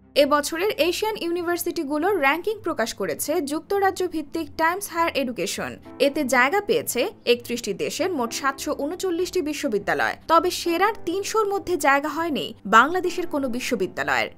এবছরের Asian ইউনিভার্সিটিগুলোর ranking প্রকাশ করেছে যুক্তরাজ্য ভিত্তিক টাইমস হায়ার এডুকেশন। এতে জায়গা পেয়েছে ৩১টি দেশের মোট ৭৩৯টি বিশ্ববিদ্যালয়। তবে সেরার ৩০০-র মধ্যে জায়গা হয়নি বাংলাদেশের কোনো বিশ্ববিদ্যালয়ের।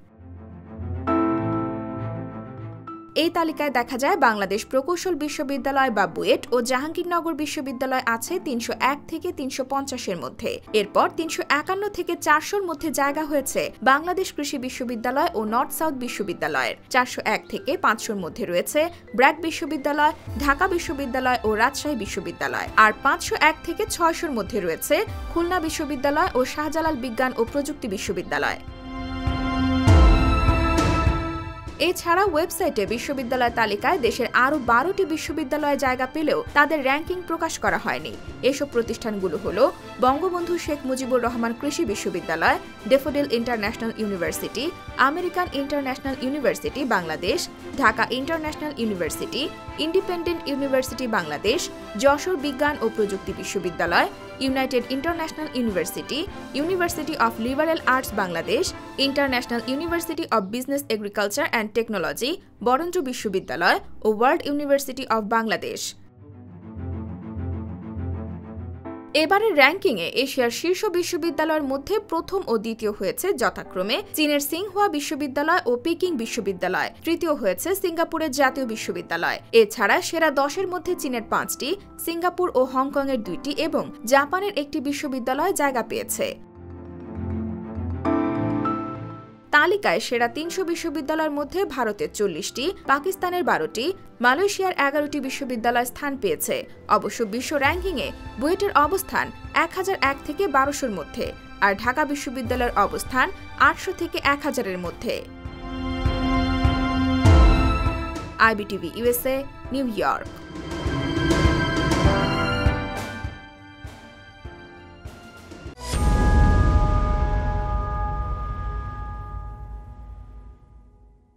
এই তালিকায় দেখা যায় বাংলাদেশ প্রকৌশল বিশ্ববিদ্যালয় বা বুয়েট ও জাহাঙ্গীরনগর বিশ্ববিদ্যালয় আছে ৩০১ থেকে ৩৫০-এর মধ্যে। এরপর ৩৫১ থেকে ৪০০-র মধ্যে জায়গা হয়েছে বাংলাদেশ কৃষি বিশ্ববিদ্যালয় ও নর্থ সাউথ বিশ্ববিদ্যালয়ের। ৪০১ থেকে ৫০০-র মধ্যে রয়েছে ব্র্যাক বিশ্ববিদ্যালয়, ঢাকা বিশ্ববিদ্যালয় ও রাজশাহী বিশ্ববিদ্যালয়। আর ৫০১ থেকে ৬০০-র মধ্যে রয়েছে খুলনা বিশ্ববিদ্যালয় ও শাহজালাল বিজ্ঞান ও প্রযুক্তি বিশ্ববিদ্যালয়। এছাড়া ওয়েবসাইটে বিশ্ববিদ্যালয় তালিকায় দেশের আরও ১২টি বিশ্ববিদ্যালয়ে জায়গা পেলেও তাদের র্যাঙ্কিং প্রকাশ করা হয়নি। এসব প্রতিষ্ঠানগুলো হল বঙ্গবন্ধু শেখ মুজিবুর রহমান কৃষি বিশ্ববিদ্যালয়, Daffodil International University, American International University Bangladesh, Dhaka International University, Independent University Bangladesh, Jessore বিজ্ঞান ও প্রযুক্তি বিশ্ববিদ্যালয়, United International University, University of Liberal Arts Bangladesh, International University of Business Agriculture and Technology, Barendra বিশ্ববিদ্যালয় ও ওয়ার্ল্ড ইউনিভার্সিটি অব বাংলাদেশ। এবারের র্যাঙ্কিংয়ে এশিয়ার শীর্ষ বিশ্ববিদ্যালয়ের মধ্যে প্রথম ও দ্বিতীয় হয়েছে যথাক্রমে চীনের সিংহুয়া বিশ্ববিদ্যালয় ও পিকিং বিশ্ববিদ্যালয়, তৃতীয় হয়েছে সিঙ্গাপুরের জাতীয় বিশ্ববিদ্যালয়। এছাড়া সেরা ১০-এর মধ্যে চীনের ৫টি, সিঙ্গাপুর ও হংকংয়ের ২টি এবং জাপানের একটি বিশ্ববিদ্যালয় জায়গা পেয়েছে। তালিকায় সেরা ৩০০ বিশ্ববিদ্যালয়ের মধ্যে ভারতের ৪০টি, পাকিস্তানের ১২টি, মালয়েশিয়ার ১১টি বিশ্ববিদ্যালয় স্থান পেয়েছে। অবশ্য বিশ্ব র্যাঙ্কিংয়ে বুয়েটের অবস্থান ১০০১ থেকে ১২০০-র মধ্যে, আর ঢাকা বিশ্ববিদ্যালয়ের অবস্থান ৮০০ থেকে ১০০০-এর মধ্যে। IBTV USA, New York.